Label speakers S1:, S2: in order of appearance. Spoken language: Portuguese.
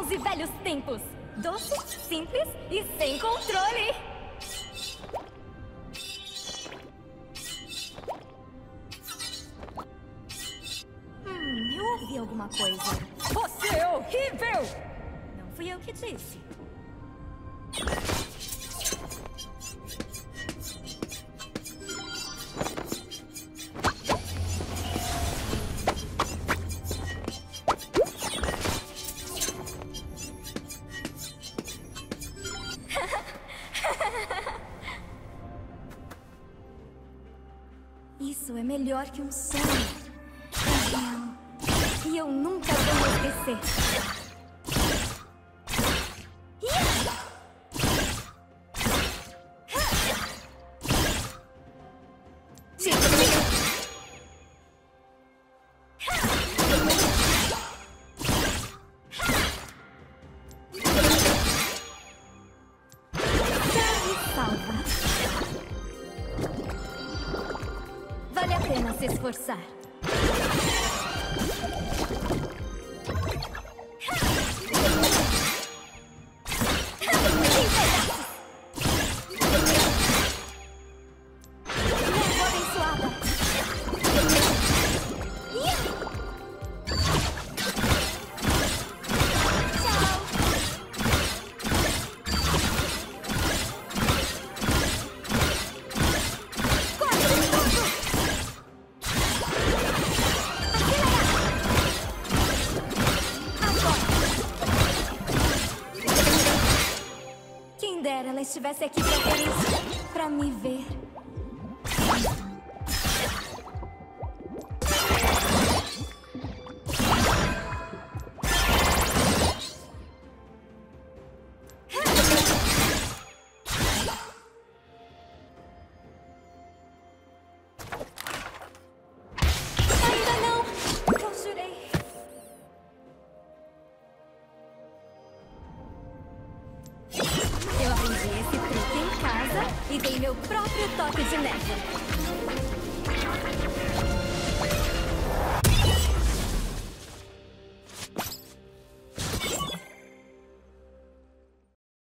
S1: Bons e velhos tempos. Doce, simples e sem controle. Eu ouvi alguma coisa. Você é horrível! Não fui eu que disse. Isso é melhor que um sonho. É real. E eu nunca vou esquecer. Vale a pena se esforçar. Quem dera ela estivesse aqui pra ver isso, pra me ver. Ainda não! Eu jurei. Eu aprendi esse truque em casa e dei meu próprio toque de neve.